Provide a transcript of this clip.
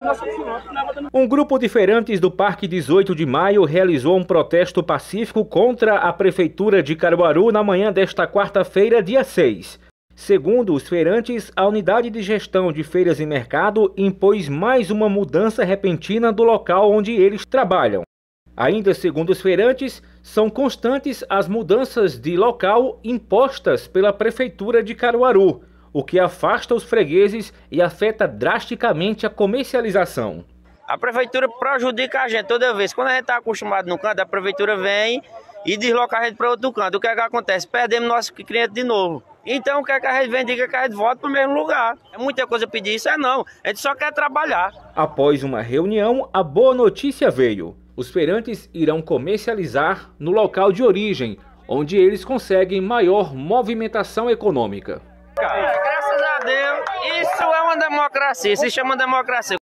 Um grupo de feirantes do Parque 18 de Maio realizou um protesto pacífico contra a Prefeitura de Caruaru na manhã desta quarta-feira, dia 6. Segundo os feirantes, a unidade de gestão de feiras e mercado impôs mais uma mudança repentina do local onde eles trabalham. Ainda segundo os feirantes, são constantes as mudanças de local impostas pela Prefeitura de Caruaru, o que afasta os fregueses e afeta drasticamente a comercialização. A Prefeitura prejudica a gente toda vez. Quando a gente está acostumado no canto, a Prefeitura vem e desloca a gente para outro canto. O que é que acontece? Perdemos nosso cliente de novo. Então o que é que a gente vem? Diga que a gente volta para o mesmo lugar. É muita coisa pedir, isso não. A gente só quer trabalhar. Após uma reunião, a boa notícia veio. Os feirantes irão comercializar no local de origem, onde eles conseguem maior movimentação econômica. Graças a Deus, isso é uma democracia, se chama democracia.